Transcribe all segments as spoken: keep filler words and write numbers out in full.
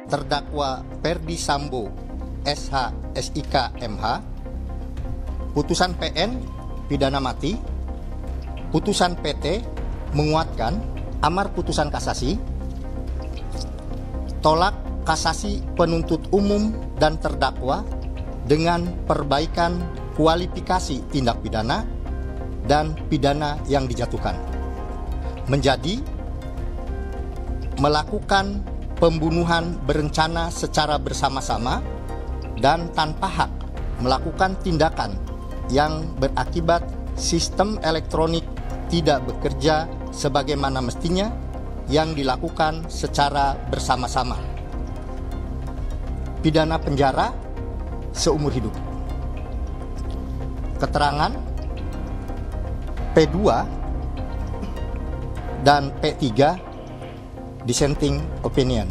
terdakwa Ferdy Sambo S H S I K M H, putusan P N pidana mati, putusan P T menguatkan amar putusan kasasi, tolak kasasi penuntut umum dan terdakwa dengan perbaikan kualifikasi tindak pidana dan pidana yang dijatuhkan, menjadi melakukan pembunuhan berencana secara bersama-sama dan tanpa hak melakukan tindakan yang berakibat sistem elektronik tidak bekerja sebagaimana mestinya yang dilakukan secara bersama-sama. Pidana penjara seumur hidup. Keterangan P dua dan P tiga dissenting opinion.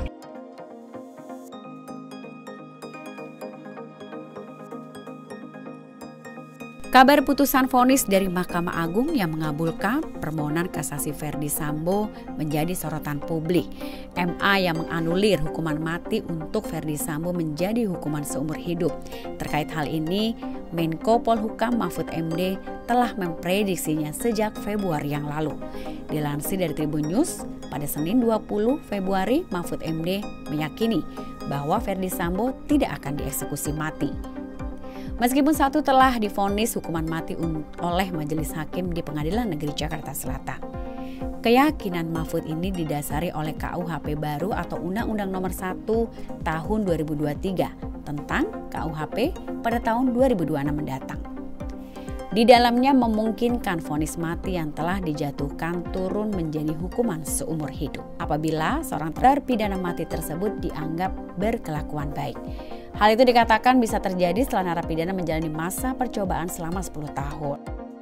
Kabar putusan vonis dari Mahkamah Agung yang mengabulkan permohonan kasasi Ferdy Sambo menjadi sorotan publik. M A yang menganulir hukuman mati untuk Ferdy Sambo menjadi hukuman seumur hidup. Terkait hal ini, Menko Polhukam Mahfud M D telah memprediksinya sejak Februari yang lalu. Dilansir dari Tribun News, pada Senin dua puluh Februari, Mahfud M D meyakini bahwa Ferdy Sambo tidak akan dieksekusi mati. Meskipun satu telah divonis hukuman mati oleh Majelis Hakim di Pengadilan Negeri Jakarta Selatan. Keyakinan Mahfud ini didasari oleh K U H P baru atau Undang-Undang Nomor satu Tahun dua ribu dua puluh tiga tentang K U H P pada tahun dua ribu dua puluh enam mendatang. Di dalamnya memungkinkan vonis mati yang telah dijatuhkan turun menjadi hukuman seumur hidup apabila seorang terpidana mati tersebut dianggap berkelakuan baik. Hal itu dikatakan bisa terjadi setelah narapidana menjalani masa percobaan selama sepuluh tahun.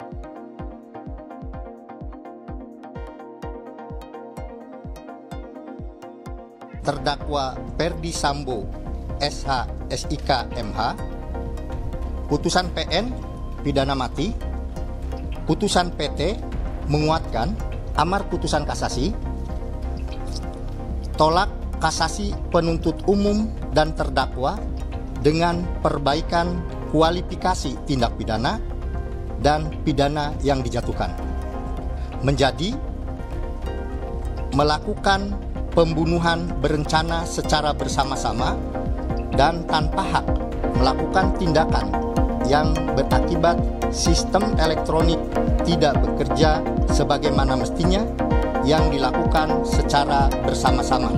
Terdakwa Ferdy Sambo S H S I K M H, putusan P N pidana mati, putusan P T menguatkan amar putusan kasasi, tolak kasasi penuntut umum dan terdakwa dengan perbaikan kualifikasi tindak pidana dan pidana yang dijatuhkan, menjadi melakukan pembunuhan berencana secara bersama-sama dan tanpa hak melakukan tindakan yang berakibat sistem elektronik tidak bekerja sebagaimana mestinya yang dilakukan secara bersama-sama.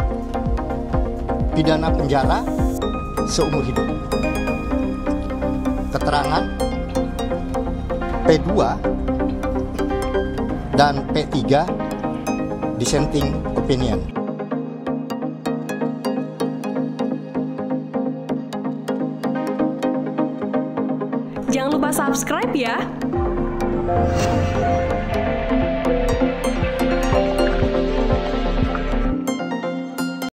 Pidana penjara seumur hidup. Keterangan P dua dan P tiga dissenting opinion. Jangan lupa subscribe ya.